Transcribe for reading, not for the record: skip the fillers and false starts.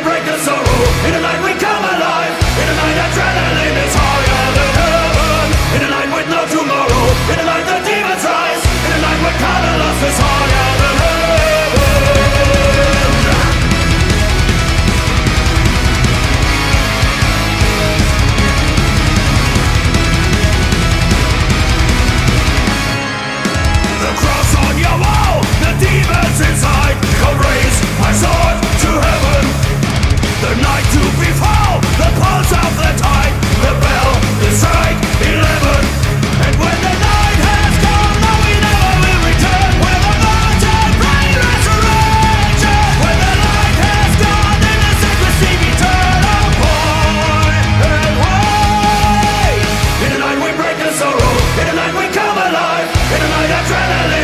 break the sorrow. In the night we come alive. In the night adrenaline is higher than heaven. In the night with no tomorrow. In the night the demons rise. In the night where colorless is higher than heaven. The cross on your wall, the demons inside. Come raise my sword to heaven. The night to befall, the pulse of the tide. The bell will strike 11. And when the night has come, no, we never will return. Where the mountain bring resurrection. When the light has gone, in the secrecy we turn. Oh boy, and wait. In the night we break the sorrow. In the night we come alive. In the night adrenaline.